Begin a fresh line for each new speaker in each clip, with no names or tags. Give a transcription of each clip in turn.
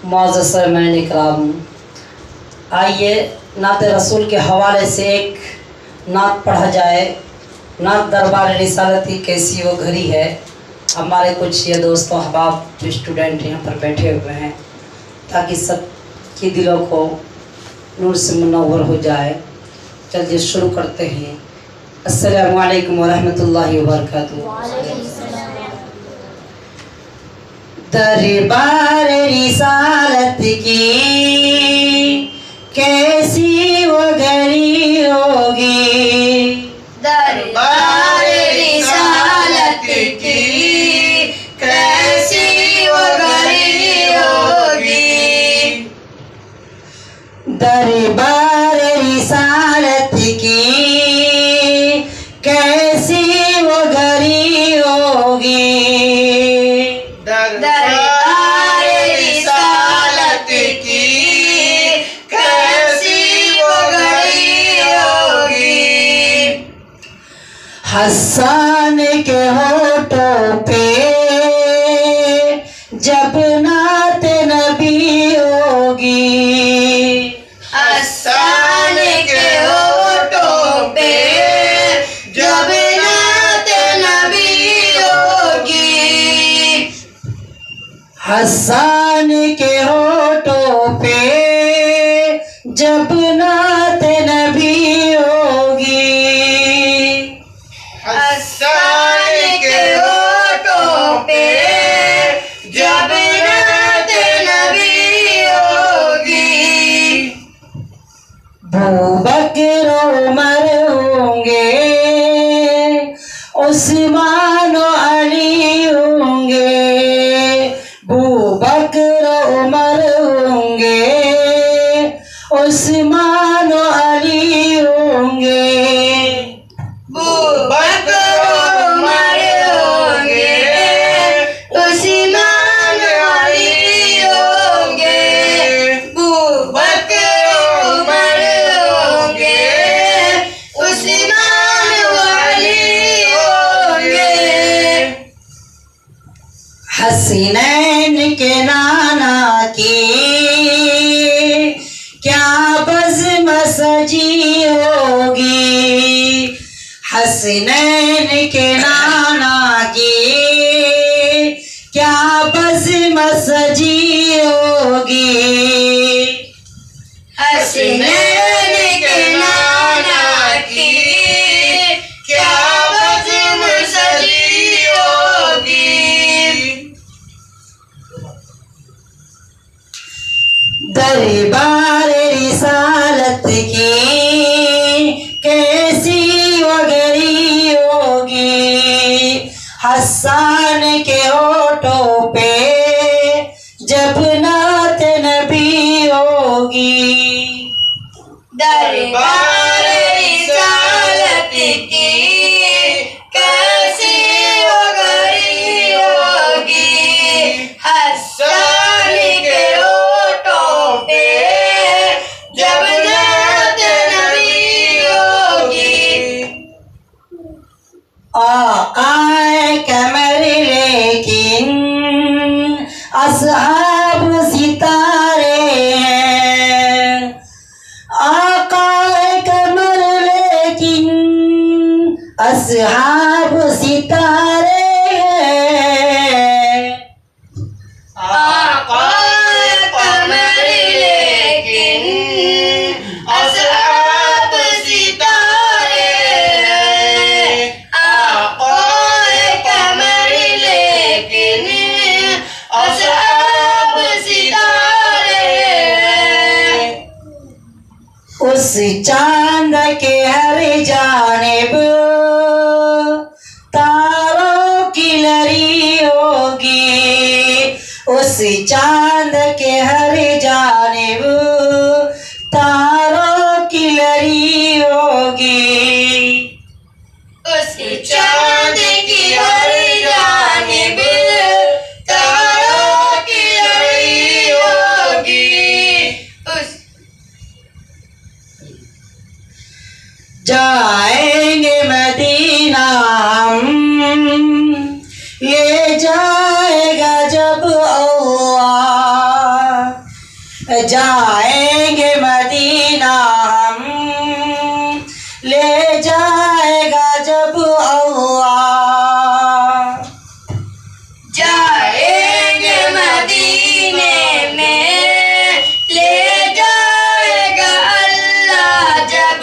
मुअज़्ज़ज़ सामिईन इकराम, आइए नात रसूल के हवाले से एक नात पढ़ा जाए। नात दरबार रिसालत की कैसी वो घड़ी है। हमारे कुछ ये दोस्तों अहबाब जो स्टूडेंट यहाँ पर बैठे हुए हैं, ताकि सब के दिलों को नूर से मुनव्वर हो जाए। चलिए शुरू करते हैं। अस्सलामु अलैकुम वरहमतुल्लाहि वबरकातुहू। दरबार रिसालत की कैसी वो घड़ी होगी,
दरबार रिसालत की कैसी वो घड़ी होगी।
दरबार रिसालत की कैसी वो घड़ी होगी।
दरबार रिसालत की कैसी वो घड़ी होगी।
हसन के होठों पे जब नात नबी होगी,
हसन के होठों पे जब नात नबी होगी।
हसन के होठों पे जब नात नबी होगी।
हसन के होठों पे जब नात नबी होगी।
बकर उमर होंगे, उस्मान और अली होंगे। बकर उमर होंगे, उस्मान और अली होंगे।
बकर उमर होंगे, उस्मान अली होंगे। बकर उमर होंगे, उस्मान अली होंगे।
हसनैन के नाना की क्या बज़्म सजी होगी। हसनैन के नाना की क्या बज़्म सजी होगी।
हसनैन के नाना की क्या बज़्म सजी होगी।
दरबार रिसालत की कैसी वो घड़ी होगी। हसन के होठों पे जब नात नबी होगी।
दरबार रिसालत की कैसी वो घड़ी होगी। हसन के होठों पे जब नात नबी होगी।
आकाए कमर लेकिन असहाब सितारे हैं। आकाए कमर लेकिन असहाब सितारे हैं।
आकाए कमर लेकिन असहाब सितारे हैं। आकाए कमर लेकिन असहाब सितारे हैं।
उस चांद के हर जानिब तारों की लड़ी होगी। उस चांद के हर जानिब तारों की लड़ी होगी।
उस चांद की हर जानिब तारों की लड़ी होगी। उस
जाएंगे मदीना हम, ले जाएगा जब अल्लाह। जाएंगे मदीना हम, ले जाएगा जब अल्लाह।
जाएंगे मदीने में, ले जाएगा अल्लाह जब।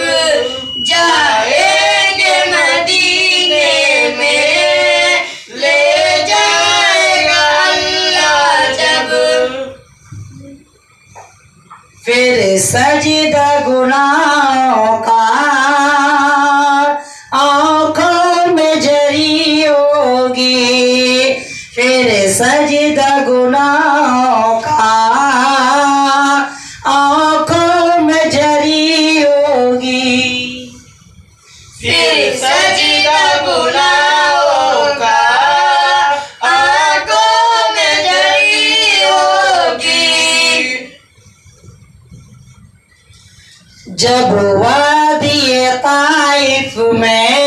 जाएंगे मदीने में, ले जाएगा अल्लाह जब।
फिर सजदा गुनाहों का आँखों में जरी होगी, फिर सजदा गुनाहों का आँखों में जरी होगी।
फिर सजदा गुनाहों का आँखों में जरी होगी।
जब वादी ताइफ में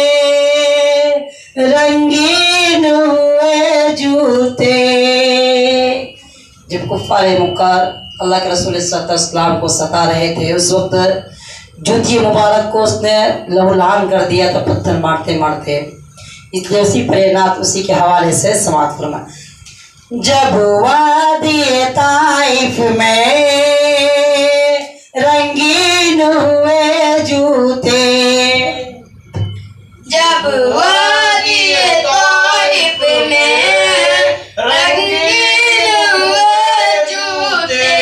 रंगीन हुए जूते, जब कुफ्फार मुक्कार अल्लाह के रसूल सल्लल्लाहु अलैहि वसल्लम को सता रहे थे, उस वक्त जूती मुबारक को उसने लहूलुहान कर दिया था पत्थर मारते मारते। इसलिए उसी प्रेरणात उसी के हवाले से समाप्त फरमा। जब वादी ताइफ में रंगीन हुए जूते,
जब वादी ताइफ में रंगीन हुए जूते,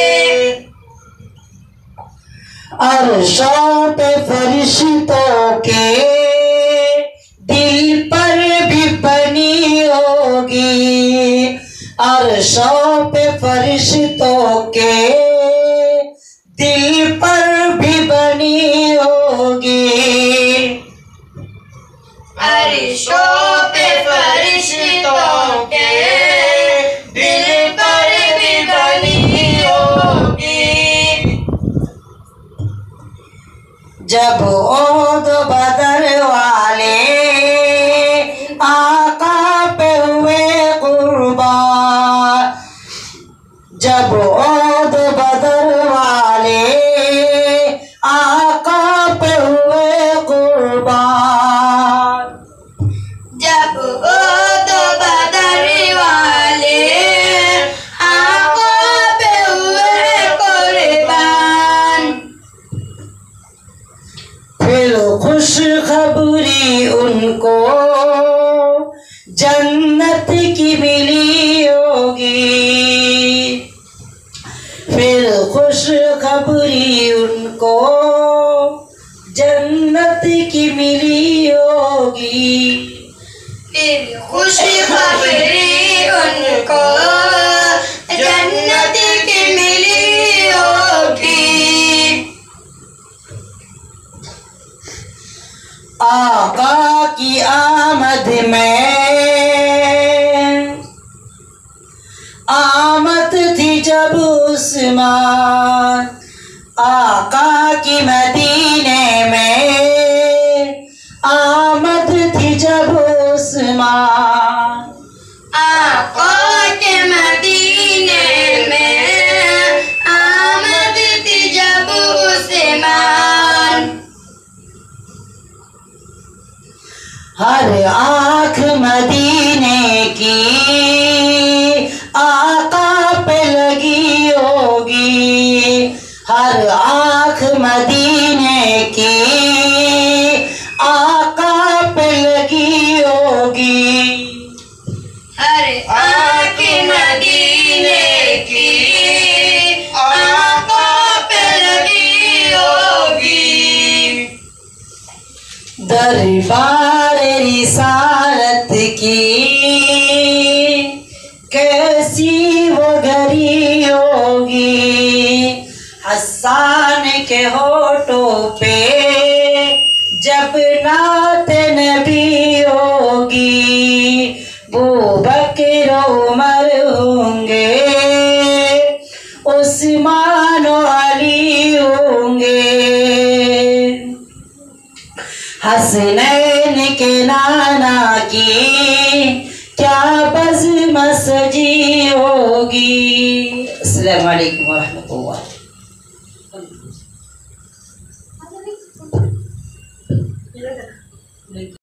अर्शों पे फरिश्तों के दिल पर भी बनी होगी, अर्शों पे फरिश्तों के दिल पर भी बनी होगी।
अर्शों पे फरिश्तों के दिल पर भी बनी होगी।
जब ओद बदर वाले आका पे हुए कुर्बान, जब ओद बदर वाले आका पे हुए कुर्बान,
जब ओद बदर वाले आका पे हुए कुर्बान,
फिर खुशखबरी उनको जन्नत की मिली होगी, फिर खुशखबरी उनको जन्नत की मिली होगी।
फिर खुशखबरी उनको जन्नत की मिली होगी।
आका की आमद में आमद थी जब उस्मान, आका की मदीने में आमद थी जब उस्मान,
आका के मदीने में आमद थी जब उस्मान।
हर आँख मदीने की आका पे लगी होगी, हर आँख मदीने की आका पे लगी होगी।
हर आँख मदीने की आका पे लगी होगी।
दरबार रिसालत की कैसी वो घड़ी होगी, हसन के होठों पे जब नात नबी होगी, वो बकर उमर होंगे, उस्मान अली होंगे, हसनैन के नाना की क्या बज़्म सजी होगी। अस्सलाम वालेकुम वरहमतुल्लाह।